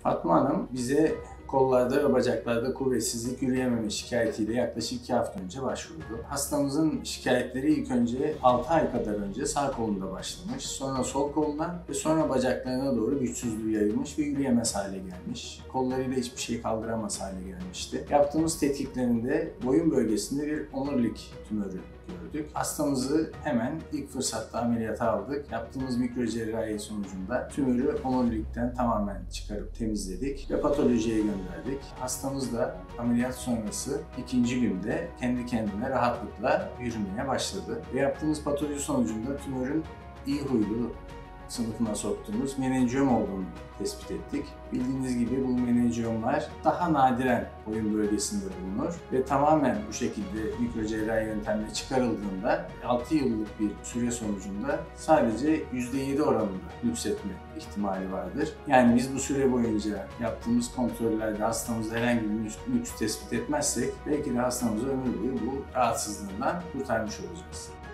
Fatma Hanım bize kollarda ve bacaklarda kuvvetsizlik, yürüyememe şikayetiyle yaklaşık 2 hafta önce başvurdu. Hastamızın şikayetleri ilk önce 6 ay kadar önce sağ kolunda başlamış, sonra sol koluna ve sonra bacaklarına doğru güçsüzlüğü yayılmış ve yürüyemez hale gelmiş. Kollarıyla hiçbir şey kaldıramaz hale gelmişti. Yaptığımız tetkiklerinde boyun bölgesinde bir omurilik tümörü gördük. Hastamızı hemen ilk fırsatta ameliyata aldık. Yaptığımız mikrocerrahi sonucunda tümörü omurilikten tamamen çıkarıp temizledik ve patolojiye gönderdik. Hastamız da ameliyat sonrası ikinci günde kendi kendine rahatlıkla yürümeye başladı. Ve yaptığımız patoloji sonucunda tümörün iyi huylu sınıfına soktuğumuz menenjiyom olduğunu tespit ettik. Bildiğiniz gibi bu menenjiyomlar daha nadiren boyun bölgesinde bulunur ve tamamen bu şekilde mikrocerrahi yöntemle çıkarıldığında 6 yıllık bir süre sonucunda sadece %7 oranında nüksetme ihtimali vardır. Yani biz bu süre boyunca yaptığımız kontrollerde hastamızda herhangi bir nüks tespit etmezsek belki de hastamızı ömür boyu bu rahatsızlığından kurtarmış olacağız.